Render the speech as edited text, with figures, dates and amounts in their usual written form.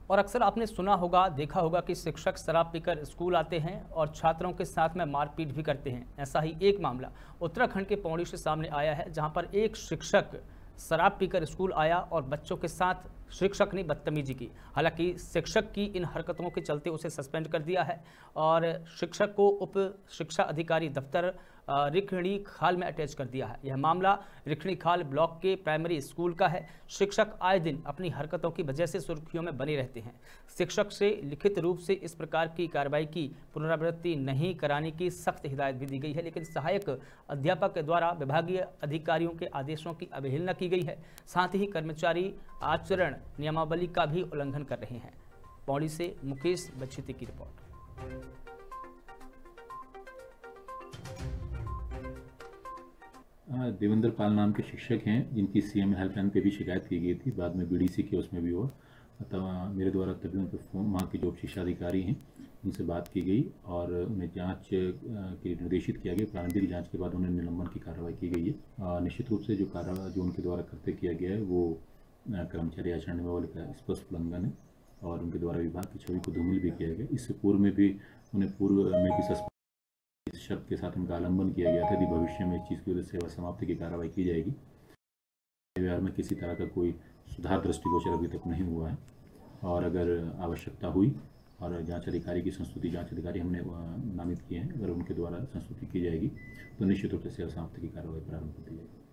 और अक्सर आपने सुना होगा, देखा होगा कि शिक्षक शराब पीकर स्कूल आते हैं और छात्रों के साथ में मारपीट भी करते हैं। ऐसा ही एक मामला उत्तराखंड के पौड़ी से सामने आया है, जहां पर एक शिक्षक शराब पीकर स्कूल आया और बच्चों के साथ शिक्षक ने बदतमीजी की। हालांकि शिक्षक की इन हरकतों के चलते उसे सस्पेंड कर दिया है और शिक्षक को उप शिक्षा अधिकारी दफ्तर रिखणी खाल में अटैच कर दिया है। यह मामला रिखणी खाल ब्लॉक के प्राइमरी स्कूल का है। शिक्षक आए दिन अपनी हरकतों की वजह से सुर्खियों में बने रहते हैं। शिक्षक से लिखित रूप से इस प्रकार की कार्रवाई की पुनरावृत्ति नहीं कराने की सख्त हिदायत भी दी गई है, लेकिन सहायक अध्यापक के द्वारा विभागीय अधिकारियों के आदेशों की अवहेलना की गई है। साथ ही कर्मचारी आचरण नियमावली का भी उल्लंघन कर रहे हैं। पौड़ी से मुकेश बच्छिती की रिपोर्ट। देवेंद्र पाल नाम के शिक्षक हैं, जिनकी सीएम हेल्पलाइन पे भी शिकायत की गई थी। बाद में बीडीसी के उसमें भी हुआ। तब मेरे द्वारा तभी उन पर फोन, वहाँ के जो शिक्षा अधिकारी हैं उनसे बात की गई और उन्हें जांच के लिए निर्देशित किया गया। प्रारंभिक जांच के बाद उन्हें निलंबन की कार्रवाई की गई है। निश्चित रूप से जो कार्रवाई जो उनके द्वारा कर्तव्य किया गया है वो कर्मचारी आचरण नियमावली का स्पष्ट उल्लंघन है और उनके द्वारा विभाग की छवि को धूमिल भी किया गया। इससे पूर्व में भी उन्हें पूर्व में भी इस शर्त के साथ उनका आलम्बन किया गया था यदि भविष्य में इस चीज़ की वजह से सेवा समाप्ति की कार्रवाई की जाएगी। व्यवहार में किसी तरह का कोई सुधार दृष्टिगोचर अभी तक नहीं हुआ है और अगर आवश्यकता हुई और जांच अधिकारी की संस्तुति जांच अधिकारी हमने नामित किए हैं, अगर उनके द्वारा संस्तुति की जाएगी तो निश्चित रूप से सेवा समाप्ति की कार्रवाई प्रारंभ कर दी जाएगी।